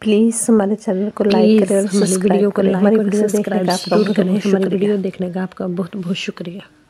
प्लीज़ हमारे चैनल को लाइक करें और हमारी वीडियो को लाइक और सब्सक्राइब सब्सक्राइब जरूर करें। हमारी वीडियो देखने का आपका बहुत बहुत शुक्रिया।